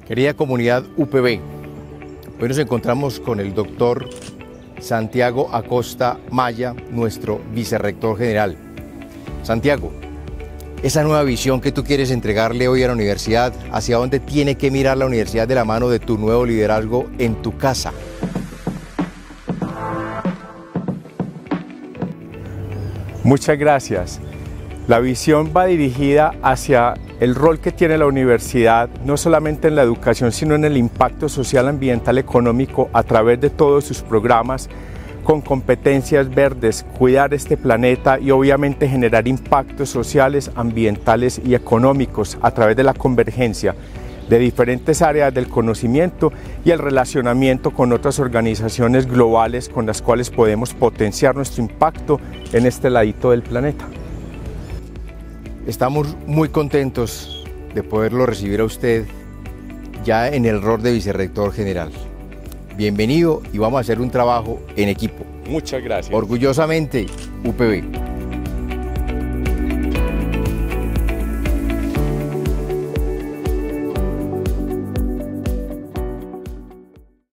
Querida comunidad UPB, hoy nos encontramos con el doctor Santiago Acosta Maya, nuestro vicerrector general. Santiago, esa nueva visión que tú quieres entregarle hoy a la universidad, ¿hacia dónde tiene que mirar la universidad de la mano de tu nuevo liderazgo en tu casa? Muchas gracias. La visión va dirigida hacia el rol que tiene la universidad, no solamente en la educación, sino en el impacto social, ambiental, económico, a través de todos sus programas, con competencias verdes, cuidar este planeta y obviamente generar impactos sociales, ambientales y económicos a través de la convergencia de diferentes áreas del conocimiento y el relacionamiento con otras organizaciones globales con las cuales podemos potenciar nuestro impacto en este ladito del planeta. Estamos muy contentos de poderlo recibir a usted ya en el rol de vicerrector general. Bienvenido y vamos a hacer un trabajo en equipo. Muchas gracias. Orgullosamente, UPB.